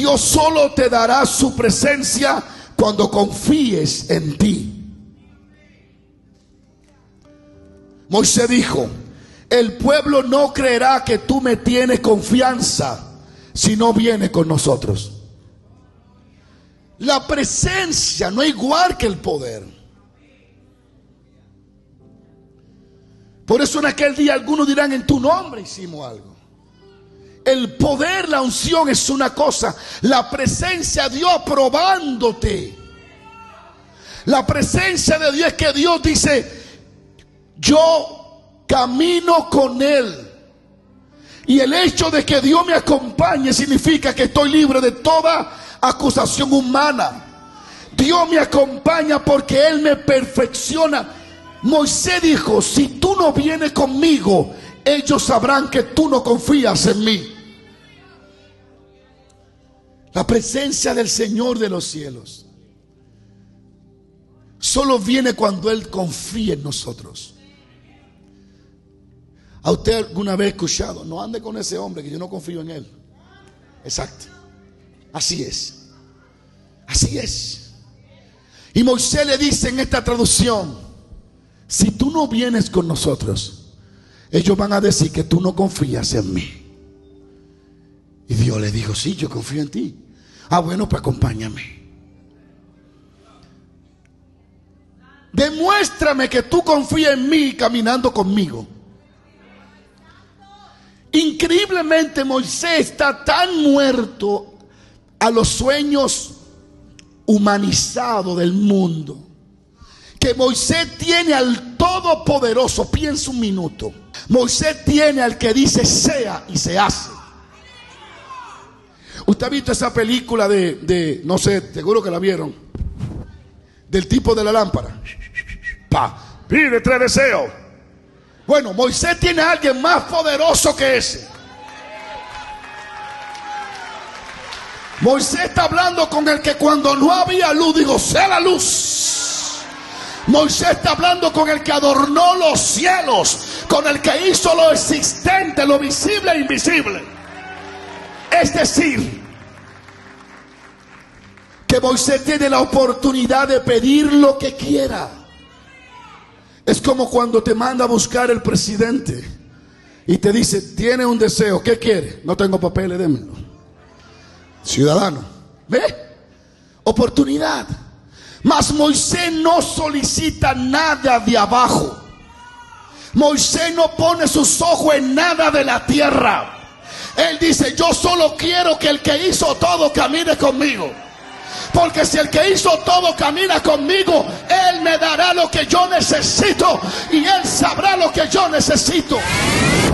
Dios solo te dará su presencia cuando confíes en ti. Moisés dijo: el pueblo no creerá que tú me tienes confianza si no vienes con nosotros. La presencia no es igual que el poder. Por eso en aquel día algunos dirán: en tu nombre hicimos algo. El poder, la unción es una cosa, la presencia de Dios aprobándote. La presencia de Dios es que Dios dice: yo camino con Él. Y el hecho de que Dios me acompañe significa que estoy libre de toda acusación humana. Dios me acompaña porque Él me perfecciona. Moisés dijo: si tú no vienes conmigo, ellos sabrán que tú no confías en mí. La presencia del Señor de los cielos solo viene cuando Él confía en nosotros. ¿A usted alguna vez escuchado: no ande con ese hombre que yo no confío en él? Exacto. Así es. Así es. Y Moisés le dice en esta traducción: si tú no vienes con nosotros, ellos van a decir que tú no confías en mí. Y Dios le dijo: sí, yo confío en ti. Ah, bueno, pues acompáñame. Demuéstrame que tú confías en mí caminando conmigo. Increíblemente Moisés está tan muerto a los sueños humanizados del mundo, que Moisés tiene al Todopoderoso. Piensa un minuto. Moisés tiene al que dice sea y se hace. ¿Usted ha visto esa película de no sé, seguro que la vieron, del tipo de la lámpara? Pide 3 deseos. Bueno, Moisés tiene a alguien más poderoso que ese. Moisés está hablando con el que cuando no había luz dijo: sea la luz. Moisés está hablando con el que adornó los cielos, con el que hizo lo existente, lo visible e invisible. Es decir, que Moisés tiene la oportunidad de pedir lo que quiera. Es como cuando te manda a buscar el presidente y te dice: tiene un deseo, ¿qué quiere? No tengo papeles, démelo. Ciudadano, ¿ve? Oportunidad. Mas Moisés no solicita nada de abajo. Moisés no pone sus ojos en nada de la tierra. Él dice: yo solo quiero que el que hizo todo camine conmigo. Porque si el que hizo todo camina conmigo, Él me dará lo que yo necesito y Él sabrá lo que yo necesito.